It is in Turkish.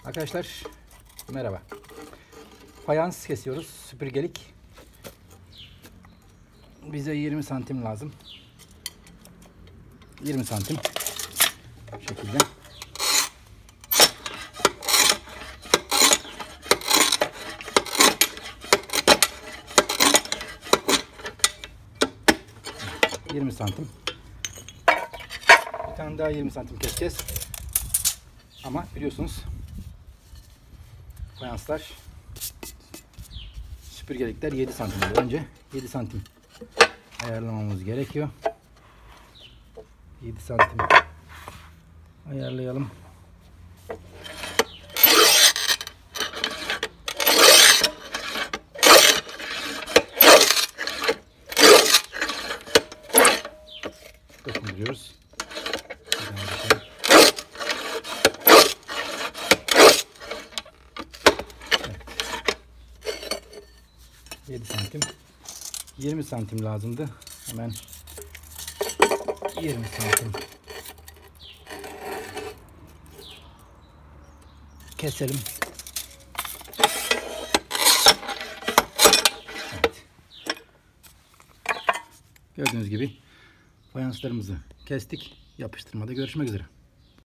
Arkadaşlar merhaba. Fayans kesiyoruz. Süpürgelik. Bize 20 santim lazım. 20 santim. Bu şekilde. Evet, 20 santim. Bir tane daha 20 santim keseceğiz. Ama biliyorsunuz fayanslar, süpürgelikler 7 santim oluyor. Önce 7 santim ayarlamamız gerekiyor. 7 santim ayarlayalım. Dokunuyoruz. 7 santim. 20 santim lazımdı. Hemen 20 santim keselim. Evet. Gördüğünüz gibi fayanslarımızı kestik. Yapıştırmada görüşmek üzere.